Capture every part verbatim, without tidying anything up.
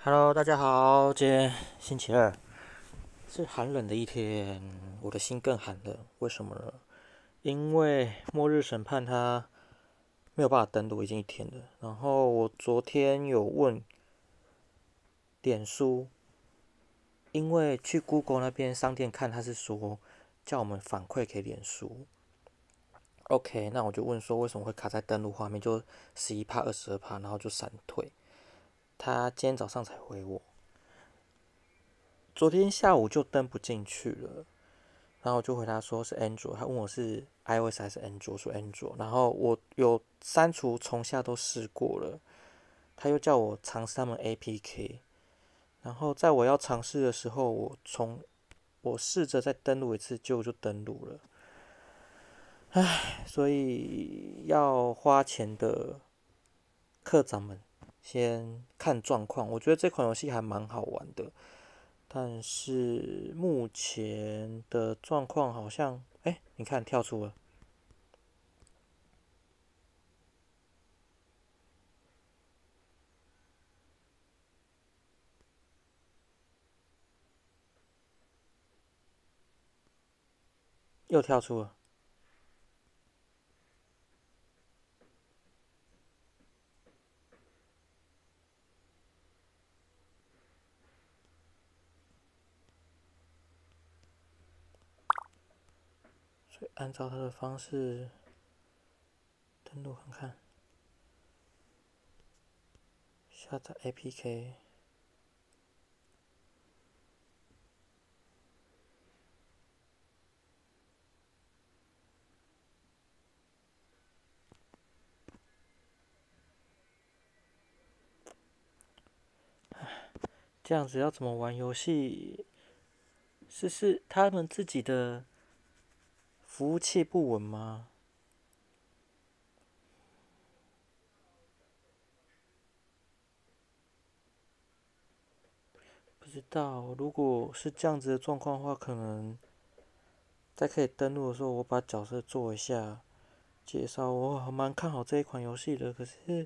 Hello，大家好，今天星期二是寒冷的一天，我的心更寒了。为什么呢？因为末日审判它没有办法登录，已经一天了。然后我昨天有问脸书，因为去 Google 那边商店看，他是说叫我们反馈给脸书。OK，那我就问说为什么会卡在登录画面，就十一帕、二十二帕，然后就闪退。他今天早上才回我，昨天下午就登不进去了。然后我就回答说是 Android，他问我是 iOS 还是 Android，说 Android。然后我有删除重下都试过了，他又叫我尝试他们 A P K。然后在我要尝试的时候，我从我试着再登录一次，结果就登录了。唉，所以要花钱的课长们先看状况。我觉得这款游戏还蛮好玩的，但是目前的状况好像，哎、欸，你看跳出了。又跳出了，所以按照他的方式登录看看，下载 A P K。这样子要怎么玩游戏？是是他们自己的服务器不稳吗？不知道，如果是这样子的状况的话，可能在可以登录的时候，我把角色做一下介绍。我还蛮看好这一款游戏的，可是，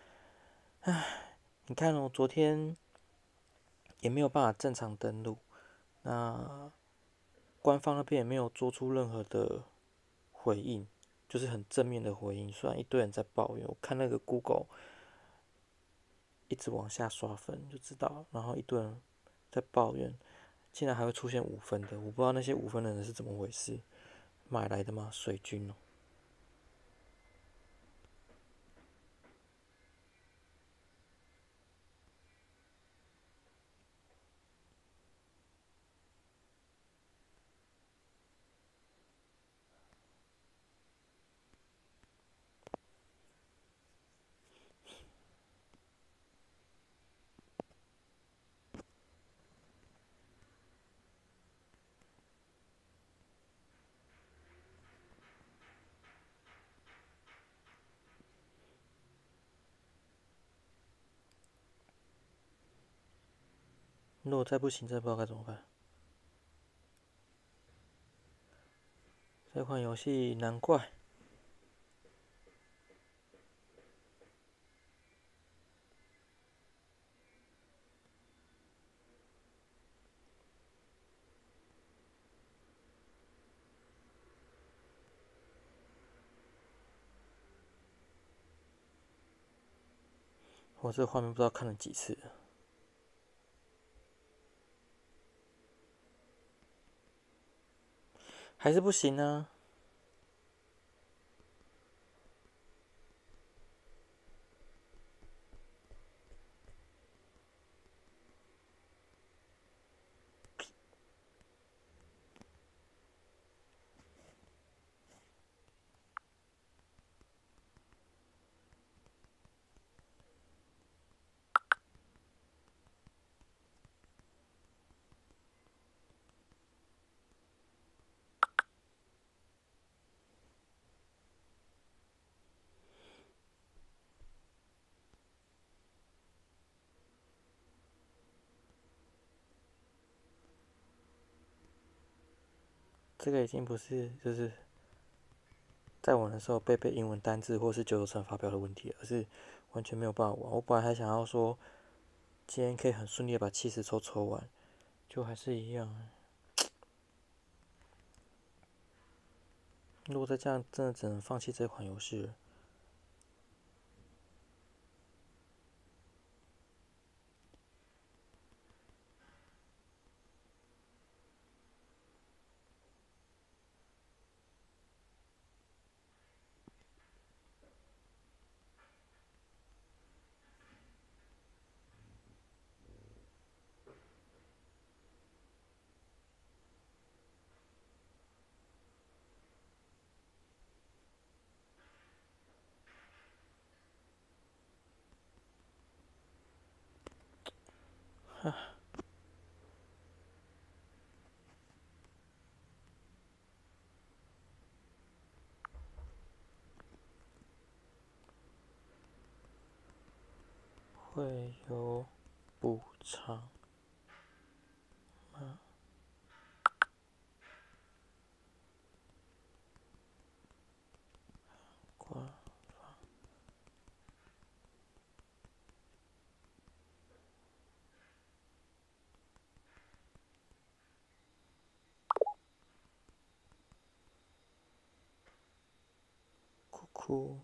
你看哦，昨天也没有办法正常登录，那官方那边也没有做出任何的回应，就是很正面的回应。虽然一堆人在抱怨，我看那个 Google 一直往下刷分就知道，然后一堆人在抱怨，竟然还会出现五分的，我不知道那些五分的人是怎么回事，买来的吗？水军哦。如果再不行，真的不知道该怎么办。这款游戏难怪我这个画面不知道看了几次了，还是不行呢、这个已经不是就是在玩的时候背背英文单字或是九九乘法表的问题，而是完全没有办法玩。我本来还想要说今天可以很顺利的把七十抽抽完，就还是一样。如果再这样，真的只能放弃这款游戏了。会有补偿吗？官方哭哭。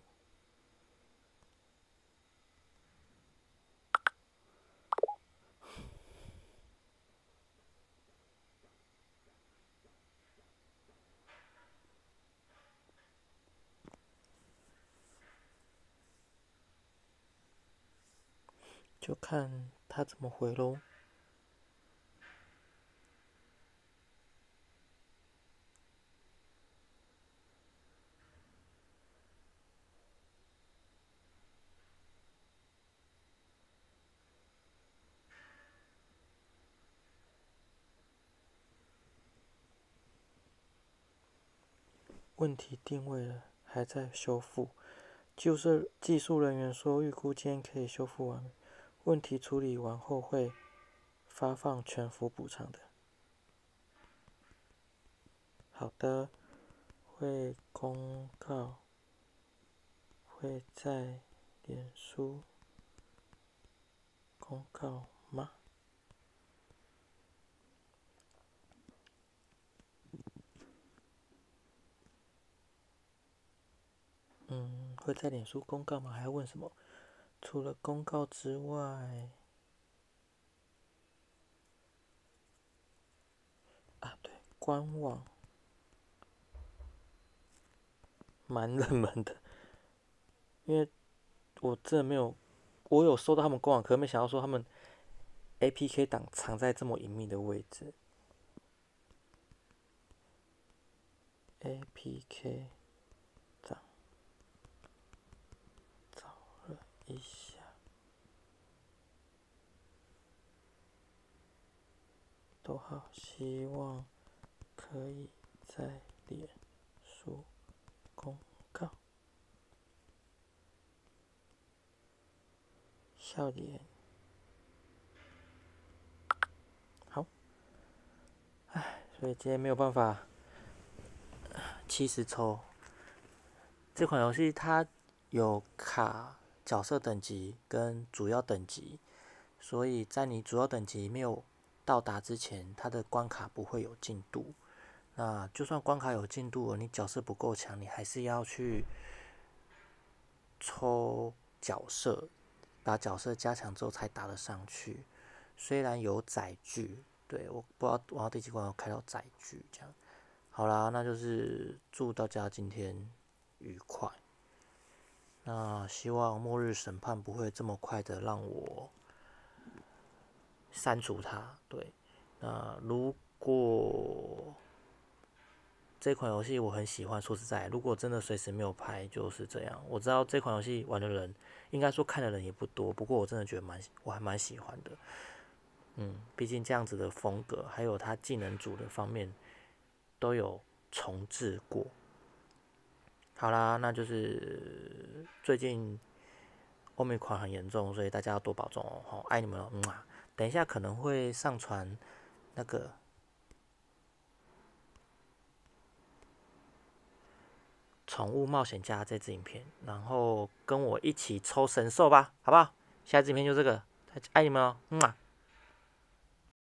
就看他怎么回喽。问题定位了，还在修复。就是技术人员说，预估今天可以修复完。问题处理完后会发放全幅补偿的。好的，会公告，会在脸书公告吗？嗯，会在脸书公告吗？还要问什么？除了公告之外，啊，对，官网蛮冷门的，因为我真的没有，我有收到他们官网，可是没想到说他们 A P K 档藏在这么隐秘的位置。A P K 档找了一下，逗号，希望可以在脸书公告。笑脸，好，唉，所以今天没有办法七十抽。这款游戏它有卡角色等级跟主要等级，所以在你主要等级没有到达之前，它的关卡不会有进度。那就算关卡有进度了，你角色不够强，你还是要去抽角色，把角色加强之后才打得上去。虽然有载具，对，我不知道玩到第几关有开到载具这样。好啦，那就是祝大家今天愉快。那希望末日审判不会这么快的让我删除它。对，那如果这款游戏我很喜欢，说实在，如果真的随时没有拍，就是这样。我知道这款游戏玩的人，应该说看的人也不多，不过我真的觉得蛮，我还蛮喜欢的。嗯，毕竟这样子的风格，还有它技能组的方面，都有重置过。好啦，那就是最近欧美款很严重，所以大家要多保重哦。好，爱你们哦，嗯啊。等一下可能会上传那个宠物冒险家这支影片，然后跟我一起抽神兽吧，好不好？下支影片就这个， 爱你们哦，嗯啊。